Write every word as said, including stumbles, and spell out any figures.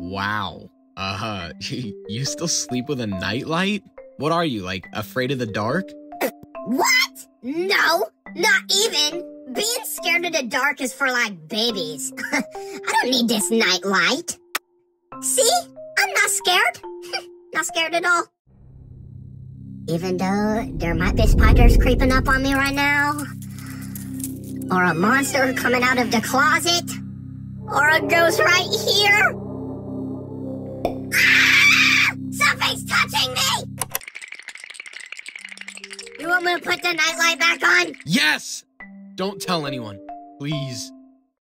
Wow. Uh, you still sleep with a nightlight? What are you, like, afraid of the dark? What? No, not even. Being scared of the dark is for, like, babies. I don't need this nightlight. See? I'm not scared. Not scared at all. Even though there might be spiders creeping up on me right now. Or a monster coming out of the closet. Or a ghost right here. Ah! Something's touching me! You want me to put the nightlight back on? Yes! Don't tell anyone, please.